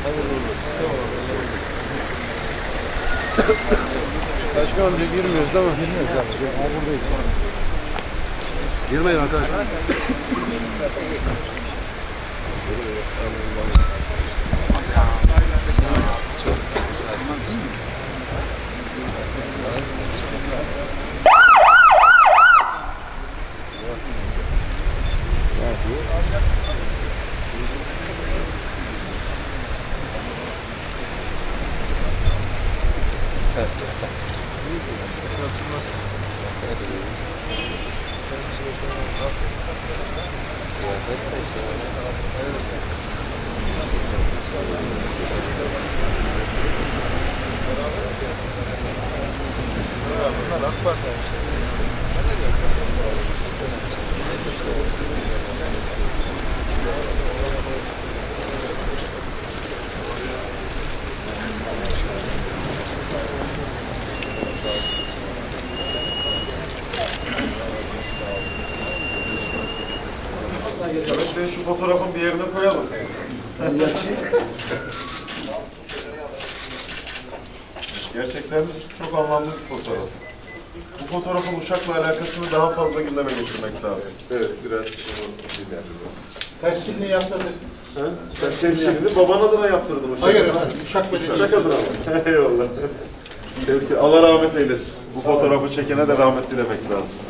Başka amca girmiyoruz değil mi? Girmiyoruz abi. Buradayız. Girmeyin arkadaşlar. Bunlar AK Parti işte. Senin şu fotoğrafın bir yerine koyalım. Gerçekten çok anlamlı bir fotoğraf. Bu fotoğrafın Uşak'la alakasını daha fazla gündeme getirmek lazım. Evet, biraz Teşkilini yaptırdık. Sen teşkilini baban adına yaptırdın Uşak. Hayır, Uşak Belediyesi. Uşak adına mı? Eyvallah. Allah rahmet eylesin. Bu fotoğrafı çekene de rahmet dilemek lazım.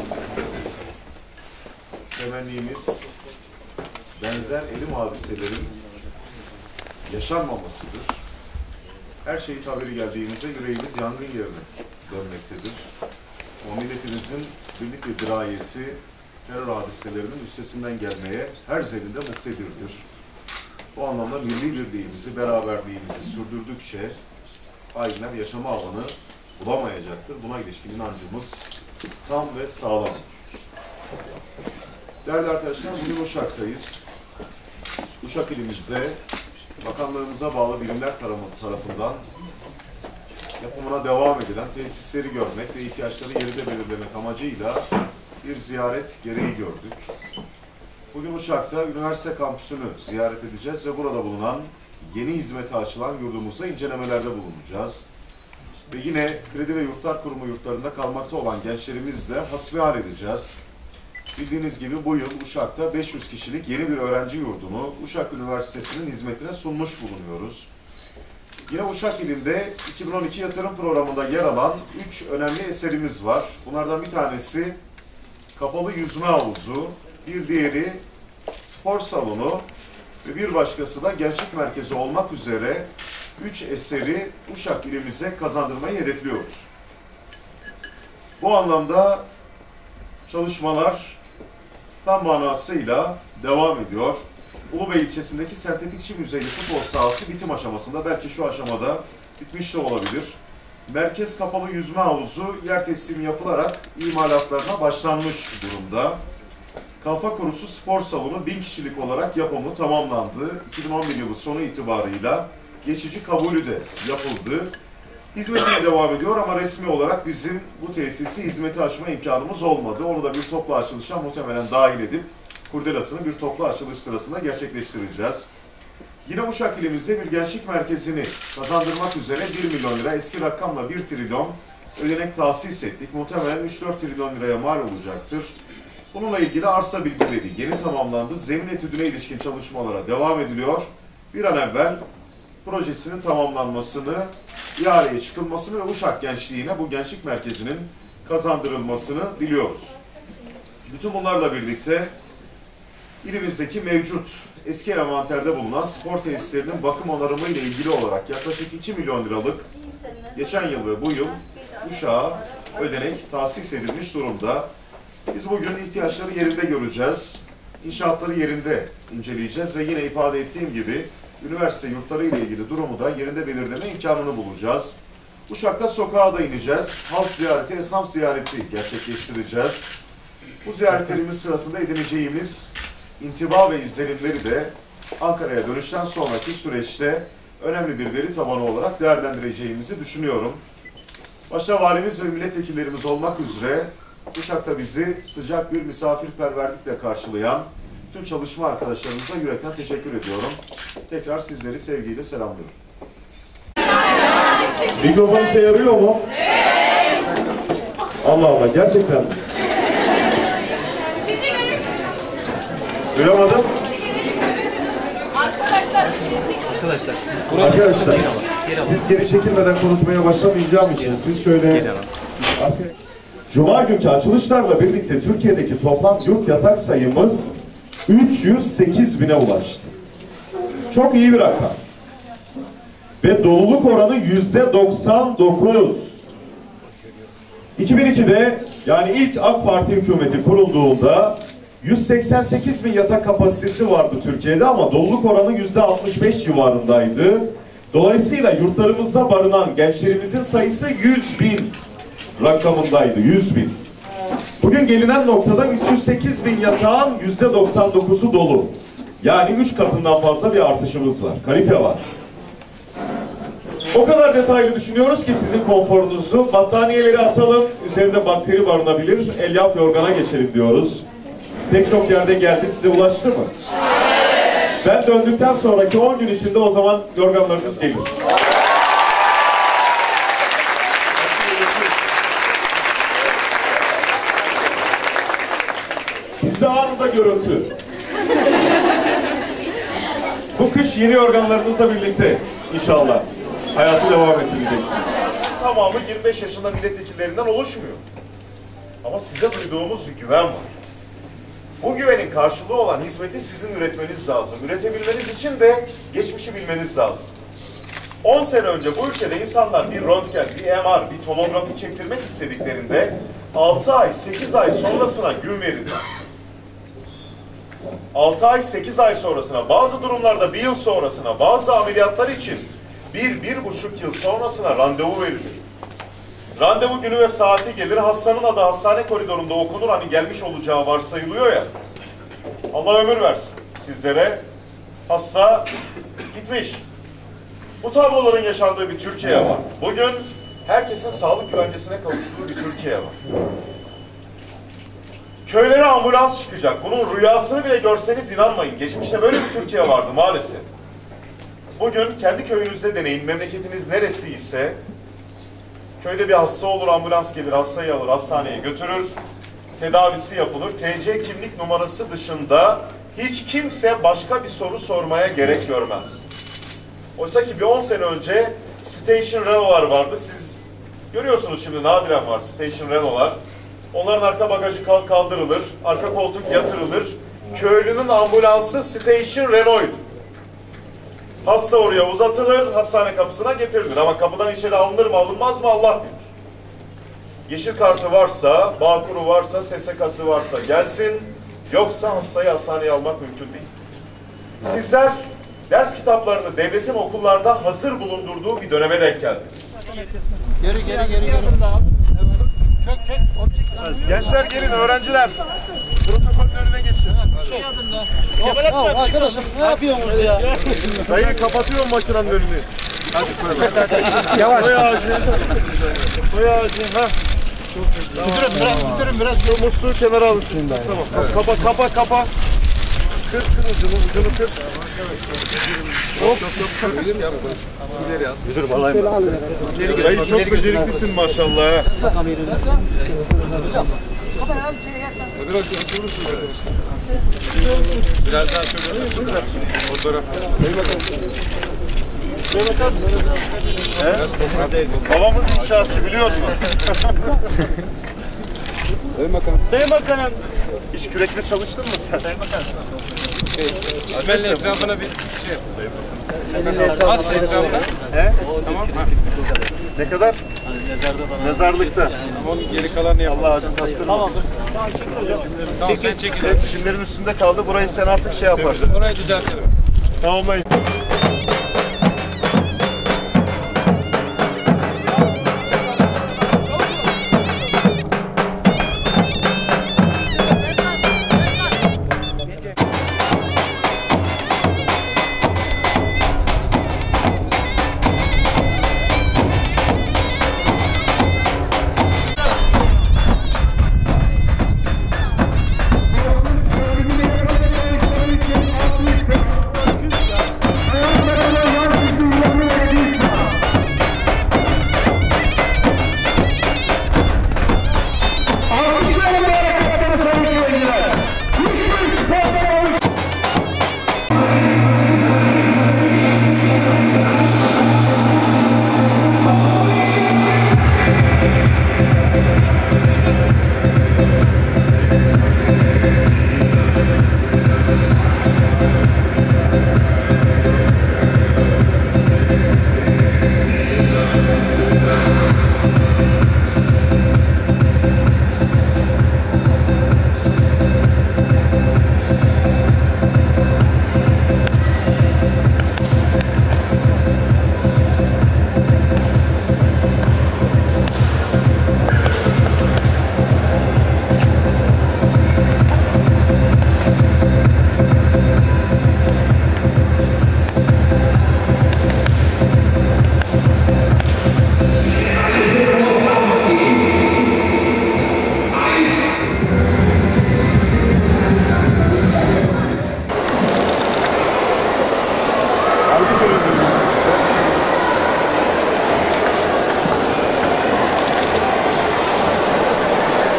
Temennimiz benzer elim hadiselerin yaşanmamasıdır. Her şeyi tabiri geldiğimizde yüreğimiz yangın yerine dönmektedir. O milletimizin birlik ve dirayeti terör hadiselerinin üstesinden gelmeye her zeminde muktedirdir. Bu anlamda milli birliğimizi, beraberliğimizi sürdürdükçe hainler yaşama alanı bulamayacaktır. Buna ilişkin inancımız tam ve sağlam. Değerli arkadaşlar, bugün Uşak'tayız. Uşak ilimizde bakanlığımıza bağlı birimler tarafından yapımına devam edilen tesisleri görmek ve ihtiyaçları yerinde belirlemek amacıyla bir ziyaret gereği gördük. Bugün Uşak'ta üniversite kampüsünü ziyaret edeceğiz ve burada bulunan yeni hizmete açılan yurdumuzda incelemelerde bulunacağız. Ve yine Kredi ve Yurtlar Kurumu yurtlarında kalmakta olan gençlerimizle hasbihal edeceğiz. Bildiğiniz gibi bu yıl Uşak'ta 500 kişilik yeni bir öğrenci yurdunu Uşak Üniversitesi'nin hizmetine sunmuş bulunuyoruz. Yine Uşak ilinde 2012 yatırım programında yer alan 3 önemli eserimiz var. Bunlardan bir tanesi kapalı yüzme havuzu, bir diğeri spor salonu ve bir başkası da gençlik merkezi olmak üzere 3 eseri Uşak ilimize kazandırmayı hedefliyoruz. Bu anlamda çalışmalar tam manasıyla devam ediyor. Ulubey ilçesindeki sentetik çim yüzeyli futbol sahası bitim aşamasında, belki şu aşamada bitmiş de olabilir. Merkez kapalı yüzme havuzu yer teslimi yapılarak imalatlarına başlanmış durumda. Kalfa Korusu spor salonu 1000 kişilik olarak yapımı tamamlandı. 2011 yılı sonu itibarıyla geçici kabulü de yapıldı. Hizmetine devam ediyor ama resmi olarak bizim bu tesisi hizmete açma imkanımız olmadı. Onu da bir toplu açılışa muhtemelen dahil edip kurdelasını bir toplu açılış sırasında gerçekleştireceğiz. Yine Uşak ilimizde bir gençlik merkezini kazandırmak üzere 1 milyon lira, eski rakamla 1 trilyon ödenek tahsis ettik. Muhtemelen 3-4 trilyon liraya mal olacaktır. Bununla ilgili arsa bilgileri yeni tamamlandı. Zemin etüdüne ilişkin çalışmalara devam ediliyor. Bir an evvel projesinin tamamlanmasını, ihaleye çıkılmasını ve Uşak gençliğine bu gençlik merkezinin kazandırılmasını diliyoruz. Bütün bunlarla birlikte ilimizdeki mevcut eski envanterde bulunan spor tesislerinin bakım onarımı ile ilgili olarak yaklaşık 2 milyon liralık geçen yıl ve bu yıl Uşak'a ödenek tahsis edilmiş durumda. Biz bugün ihtiyaçları yerinde göreceğiz. İnşaatları yerinde inceleyeceğiz ve yine ifade ettiğim gibi üniversite yurtları ile ilgili durumu da yerinde belirleme imkanını bulacağız. Uşak'ta sokağa da ineceğiz. Halk ziyareti, esnaf ziyareti gerçekleştireceğiz. Bu ziyaretlerimiz sırasında edineceğimiz intiba ve izlenimleri de Ankara'ya dönüşten sonraki süreçte önemli bir veri tabanı olarak değerlendireceğimizi düşünüyorum. Başta valimiz ve milletvekillerimiz olmak üzere Uşak'ta bizi sıcak bir misafirperverlikle karşılayan Bütün çalışma arkadaşlarımıza yürekten teşekkür ediyorum. Tekrar sizleri sevgiyle selamlıyorum. Mikrofon işe yarıyor mu? Evet. Allah Allah, gerçekten mi? Duyamadım. Arkadaşlar, siz geri çekilmeden konuşmaya başlamayacağım için siz şöyle... Cuma günkü açılışlarla birlikte Türkiye'deki toplam yurt yatak sayımız 308.000'e ulaştı. Çok iyi bir rakam. Ve doluluk oranı %99. 2002'de yani ilk AK Parti hükümeti kurulduğunda 188.000 yatak kapasitesi vardı Türkiye'de ama doluluk oranı %65 civarındaydı. Dolayısıyla yurtlarımızda barınan gençlerimizin sayısı 100.000 rakamındaydı, 100.000. Bugün gelinen noktada 308.000 yatağın %99'u dolu. Yani 3 katından fazla bir artışımız var, kalite var. O kadar detaylı düşünüyoruz ki sizin konforunuzu, battaniyeleri atalım, üzerinde bakteri barınabilir, elyaf yorgana geçelim diyoruz. Pek çok yerde geldi, size ulaştı mı? Ben döndükten sonraki 10 gün içinde o zaman yorganlarınız gelir. Size anında görüntü. Bu kış yeni organlarınızla birlikte inşallah hayatı devam ettireceksiniz. Tamamı 25 yaşında milletvekillerinden oluşmuyor. Ama size duyduğumuz bir güven var. Bu güvenin karşılığı olan hizmeti sizin üretmeniz lazım. Üretebilmeniz için de geçmişi bilmeniz lazım. 10 sene önce bu ülkede insanlar bir röntgen, bir MR, bir tomografi çektirmek istediklerinde 6 ay, 8 ay sonrasına gün verirler. 6 ay, 8 ay sonrasına, bazı durumlarda 1 yıl sonrasına, bazı ameliyatlar için 1-1,5 yıl sonrasına randevu verilir. Randevu günü ve saati gelir, hastanın adı hastane koridorunda okunur, hani gelmiş olacağı varsayılıyor ya. Allah ömür versin sizlere. Hasta gitmiş. Bu tabloların yaşandığı bir Türkiye var. Bugün herkesin sağlık güvencesine kavuştuğu bir Türkiye var. Köylere ambulans çıkacak. Bunun rüyasını bile görseniz inanmayın. Geçmişte böyle bir Türkiye vardı maalesef. Bugün kendi köyünüzde deneyin. Memleketiniz neresi ise köyde bir hasta olur, ambulans gelir, hastayı alır, hastaneye götürür. Tedavisi yapılır. TC kimlik numarası dışında hiç kimse başka bir soru sormaya gerek görmez. Oysa ki bir 10 sene önce Station Renault'lar vardı. Siz görüyorsunuz şimdi nadiren var Station Renault'lar. Onların arka bagajı kaldırılır, arka koltuk yatırılır. Köylünün ambulansı Station Renault'ydu. Hasta oraya uzatılır, hastane kapısına getirilir. Ama kapıdan içeri alınır mı alınmaz mı Allah bilir. Yeşil kartı varsa, Bağkur'u varsa, SSK'sı varsa gelsin. Yoksa hastayı hastaneye almak mümkün değil. Sizler ders kitaplarını devletin okullarda hazır bulundurduğu bir döneme denk geldiniz. Geri. Çök. Gençler gelin, öğrenciler. Protokolün önüne geçin. Arkadaşım ne yapıyorsunuz ya? Dayı kapatıyorum makinenin önünü. Hadi koyalım. Yavaş. Koy ağacı. Ha. Müdürüm biraz. Şu musluğu kenara alırsın. Tamam. Kapa. Kır ucunu kır. Hop. Müdürüm alayım. Dayı çok beceriklisin maşallah. Biraz daha şöyle. Fotoğraf. Babamız inşaatçı biliyor musun? Sayın Bakanım. İş kürekle çalıştın mı sen? Sayın Bakanım. İsmail'in etrafına bir şey yapalım. Aslı etrafına. He? Tamam. Ne kadar? Mezarlıkta. Onun geri kalanını yapalım. Allah acı tattırmasın. Tamam sen çekil. Evet, çimlerin üstünde kaldı. Burayı sen artık şey yaparsın. Orayı düzeltelim. Tamamlayın.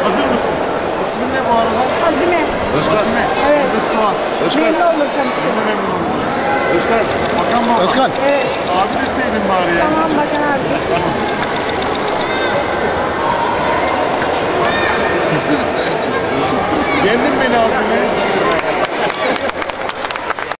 Hazır mısın? İsmin ne bu arada? Azime. Azime. Evet. Ben de Suat. Memnun oldum Ben tanıştığım. de memnun oldum. Özkan. Bakan baba. Özkan. Evet. Abi deseydin bari ya.